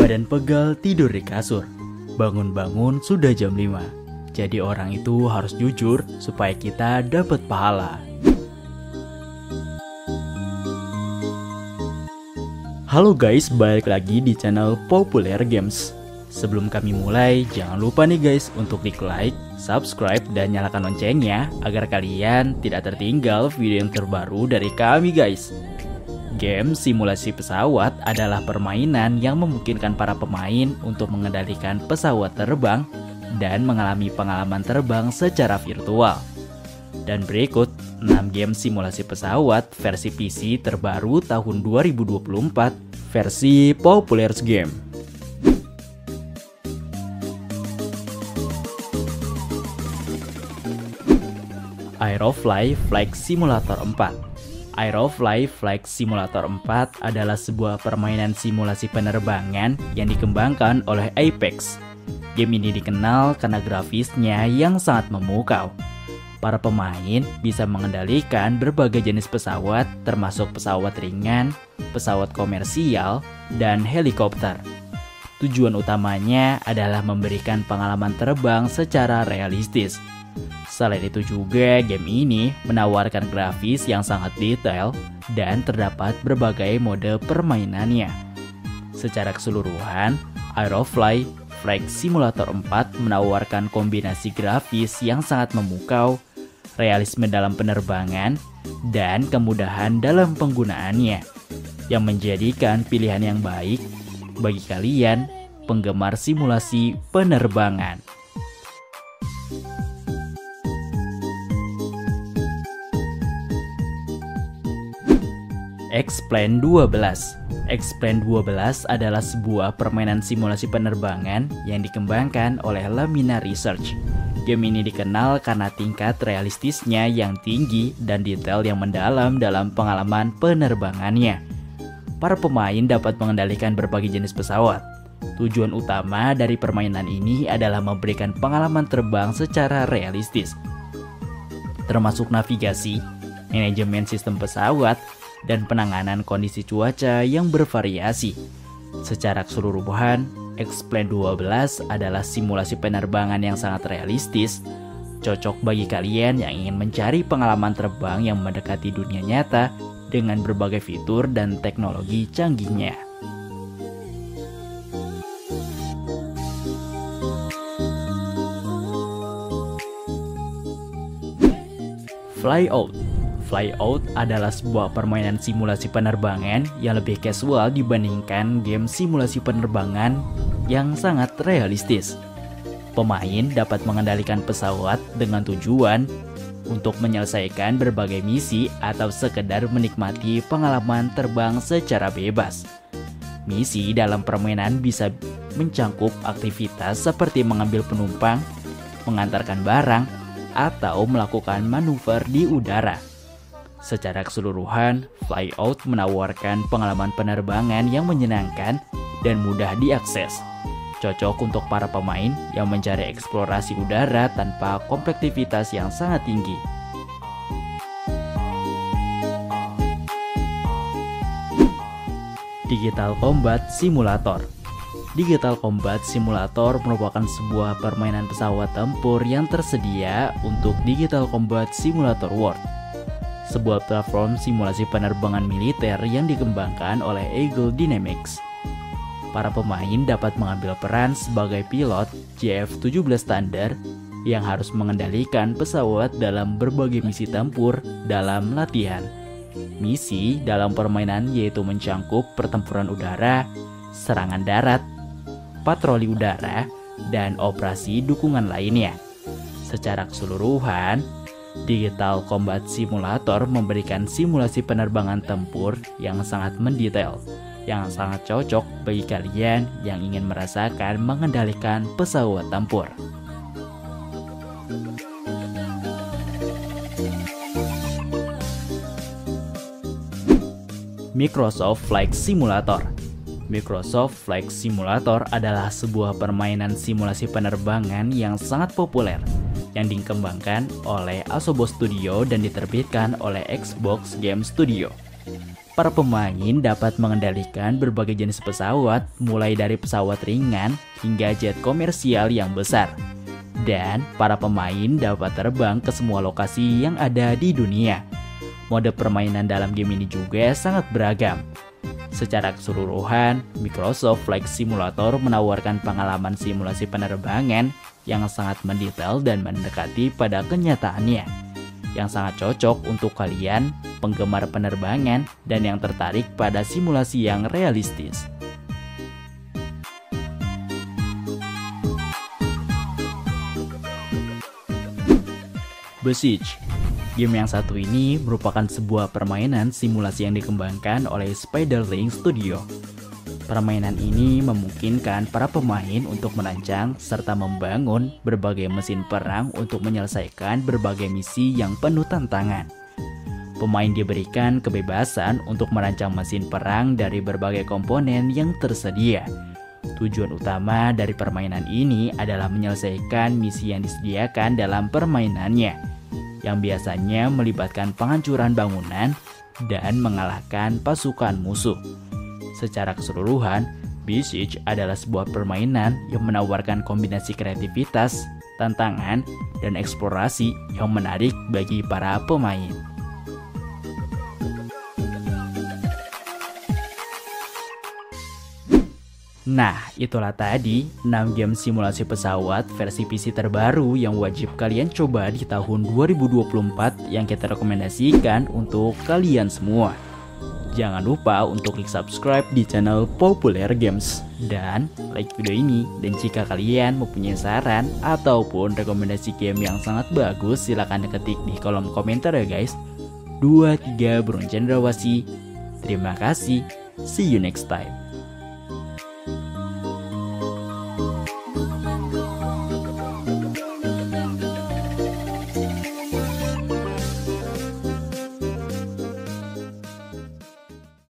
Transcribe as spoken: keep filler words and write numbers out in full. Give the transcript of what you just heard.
Badan pegal tidur di kasur. Bangun-bangun sudah jam lima. Jadi orang itu harus jujur supaya kita dapat pahala. Halo guys, balik lagi di channel Populer Games. Sebelum kami mulai, jangan lupa nih guys untuk klik like, subscribe, dan nyalakan loncengnya agar kalian tidak tertinggal video yang terbaru dari kami guys. Game simulasi pesawat adalah permainan yang memungkinkan para pemain untuk mengendalikan pesawat terbang dan mengalami pengalaman terbang secara virtual. Dan berikut enam game simulasi pesawat versi P C terbaru tahun dua ribu dua puluh empat versi Populer Game. Aerofly Flight Simulator empat. Aerofly Flight Simulator empat adalah sebuah permainan simulasi penerbangan yang dikembangkan oleh Apex. Game ini dikenal karena grafisnya yang sangat memukau. Para pemain bisa mengendalikan berbagai jenis pesawat termasuk pesawat ringan, pesawat komersial, dan helikopter. Tujuan utamanya adalah memberikan pengalaman terbang secara realistis. Selain itu juga game ini menawarkan grafis yang sangat detail dan terdapat berbagai mode permainannya. Secara keseluruhan, Aerofly Flight Simulator empat menawarkan kombinasi grafis yang sangat memukau, realisme dalam penerbangan, dan kemudahan dalam penggunaannya, yang menjadikan pilihan yang baik bagi kalian penggemar simulasi penerbangan. X-Plane dua belas. X-Plane dua belas adalah sebuah permainan simulasi penerbangan yang dikembangkan oleh Lamina Research. Game ini dikenal karena tingkat realistisnya yang tinggi dan detail yang mendalam dalam pengalaman penerbangannya. Para pemain dapat mengendalikan berbagai jenis pesawat. Tujuan utama dari permainan ini adalah memberikan pengalaman terbang secara realistis, termasuk navigasi, manajemen sistem pesawat, dan penanganan kondisi cuaca yang bervariasi. Secara keseluruhan, X-Plane dua belas adalah simulasi penerbangan yang sangat realistis, cocok bagi kalian yang ingin mencari pengalaman terbang yang mendekati dunia nyata dengan berbagai fitur dan teknologi canggihnya. Flyout. Flyout adalah sebuah permainan simulasi penerbangan yang lebih casual dibandingkan game simulasi penerbangan yang sangat realistis. Pemain dapat mengendalikan pesawat dengan tujuan untuk menyelesaikan berbagai misi atau sekedar menikmati pengalaman terbang secara bebas. Misi dalam permainan bisa mencangkup aktivitas seperti mengambil penumpang, mengantarkan barang, atau melakukan manuver di udara. Secara keseluruhan, Flyout menawarkan pengalaman penerbangan yang menyenangkan dan mudah diakses. Cocok untuk para pemain yang mencari eksplorasi udara tanpa kompleksitas yang sangat tinggi. Digital Combat Simulator. Digital Combat Simulator merupakan sebuah permainan pesawat tempur yang tersedia untuk Digital Combat Simulator World, sebuah platform simulasi penerbangan militer yang dikembangkan oleh Eagle Dynamics. Para pemain dapat mengambil peran sebagai pilot J F tujuh belas Thunder yang harus mengendalikan pesawat dalam berbagai misi tempur dalam latihan. Misi dalam permainan yaitu mencangkup pertempuran udara, serangan darat, patroli udara, dan operasi dukungan lainnya. Secara keseluruhan, Digital Combat Simulator memberikan simulasi penerbangan tempur yang sangat mendetail, yang sangat cocok bagi kalian yang ingin merasakan mengendalikan pesawat tempur. Microsoft Flight Simulator. Microsoft Flight Simulator adalah sebuah permainan simulasi penerbangan yang sangat populer yang dikembangkan oleh Asobo Studio dan diterbitkan oleh Xbox Game Studio. para pemain dapat mengendalikan berbagai jenis pesawat, mulai dari pesawat ringan hingga jet komersial yang besar. Dan para pemain dapat terbang ke semua lokasi yang ada di dunia. Mode permainan dalam game ini juga sangat beragam. Secara keseluruhan, Microsoft Flight Simulator menawarkan pengalaman simulasi penerbangan yang sangat mendetail dan mendekati pada kenyataannya, yang sangat cocok untuk kalian, penggemar penerbangan, dan yang tertarik pada simulasi yang realistis. Besiege. Game yang satu ini merupakan sebuah permainan simulasi yang dikembangkan oleh Spiderling Studio. Permainan ini memungkinkan para pemain untuk merancang serta membangun berbagai mesin perang untuk menyelesaikan berbagai misi yang penuh tantangan. Pemain diberikan kebebasan untuk merancang mesin perang dari berbagai komponen yang tersedia. Tujuan utama dari permainan ini adalah menyelesaikan misi yang disediakan dalam permainannya, yang biasanya melibatkan penghancuran bangunan dan mengalahkan pasukan musuh. Secara keseluruhan, Besiege adalah sebuah permainan yang menawarkan kombinasi kreativitas, tantangan, dan eksplorasi yang menarik bagi para pemain. Nah, itulah tadi enam game simulasi pesawat versi P C terbaru yang wajib kalian coba di tahun dua ribu dua puluh empat yang kita rekomendasikan untuk kalian semua. Jangan lupa untuk klik subscribe di channel Populer Games dan like video ini. Dan jika kalian mempunyai saran ataupun rekomendasi game yang sangat bagus, silahkan ketik di kolom komentar ya guys. dua tiga Burung Cendrawasih. Terima kasih. See you next time.